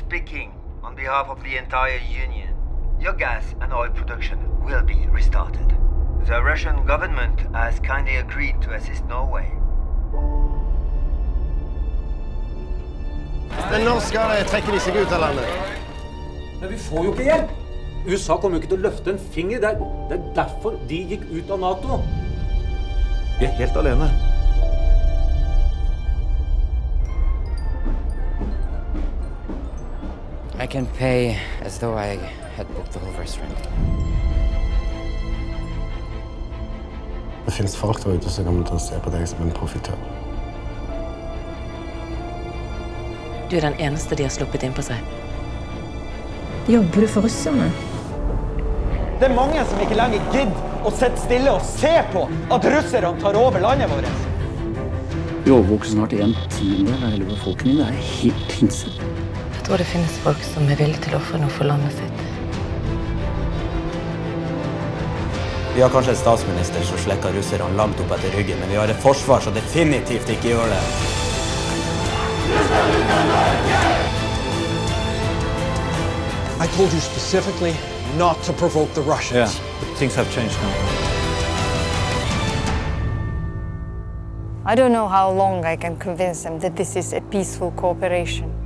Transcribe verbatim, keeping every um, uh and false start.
speaking on behalf of the entire Union. Your gas and oil production will be restarted. The Russian government has kindly agreed to assist Norway. Men når skal trekke de seg ut av landet? Men vi får jo ikke hjelp! U S A kommer jo ikke til å løfte en finger. Det er, det er derfor de gikk ut av NATO. Vi er helt alene. I can pay as though I had booked the whole restaurant. Det finnes folk der ute som kommer til å se på deg som en profitør. Du er den eneste de har sluppet inn på seg. Jobber du for russerne? Det er mange som ikke lenger gidder å sitte stille og se på at russerne tar over landet vårt. Vi overvåker snart en tiendedel av hele befolkningen. Det er helt hinsides. Jeg tror det finnes folk som er villige til å ofre noe for landet sitt. Vi har kanskje en statsminister som slekker russerne langt opp etter ryggen, men vi har et forsvar som definitivt ikke gjør det. I told you specifically not to provoke the Russians. Yeah, but things have changed now. I don't know how long I can convince them that this is a peaceful cooperation.